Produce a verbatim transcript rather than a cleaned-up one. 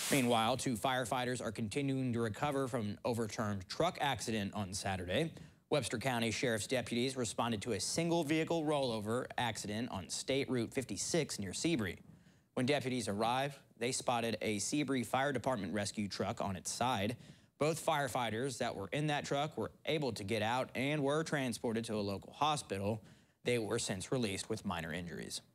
Meanwhile, two firefighters are continuing to recover from an overturned truck accident on Saturday. Webster County Sheriff's deputies responded to a single vehicle rollover accident on State Route fifty-six near Sebree. When deputies arrived, they spotted a Sebree Fire Department rescue truck on its side. Both firefighters that were in that truck were able to get out and were transported to a local hospital. They were since released with minor injuries.